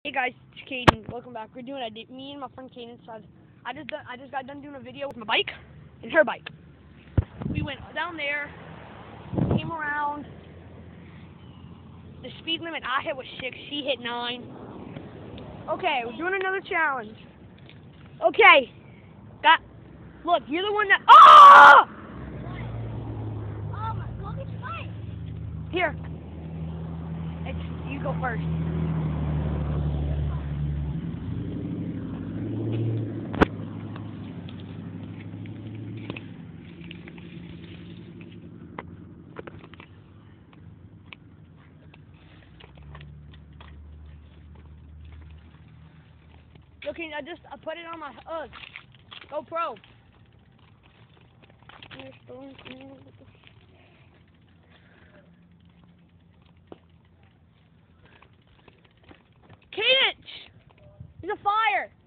Hey guys, it's Caden. Welcome back. We're doing me and my friend Caden. So I just got done doing a video with my bike and her bike. We went down there, came around. The speed limit I hit was 6. She hit 9. Okay, we're doing another challenge. Okay, look, you're the one that. Oh! Oh my God, it's fine. Here, you go first. Okay, I put it on my GoPro. Cadence! There's a fire!